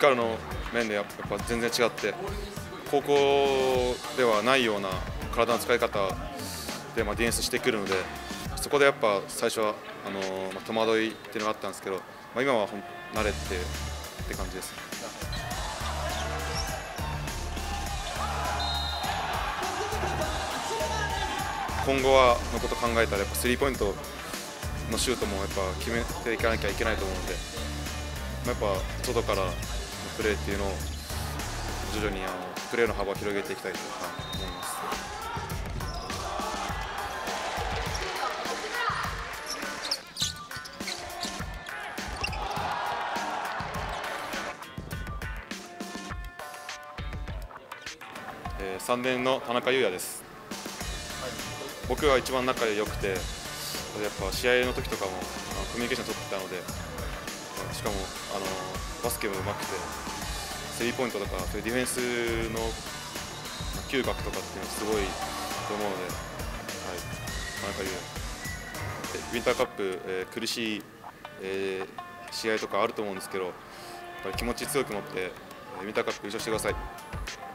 カルの面でやっぱ全然違って、高校ではないような体の使い方でディフェンスしてくるので、そこでやっぱ最初は戸惑いっていうのがあったんですけど、今は慣れって感じです。今後のことを考えたらやっぱスリーポイントのシュートもやっぱ決めていかなきゃいけないと思うので、やっぱ外からのプレーっていうのを徐々にプレーの幅を広げていきたいと思います。3年の田中優也です。僕が一番仲良くて、やっぱ試合の時とかもコミュニケーション取ってたので、しかもバスケも上手くて、スリーポイントとかそういうディフェンスの嗅覚とかっていうのはすごいと思うので、田中優也。ウィンターカップ、苦しい、試合とかあると思うんですけど、やっぱり気持ち強く持ってウィンターカップ優勝してください。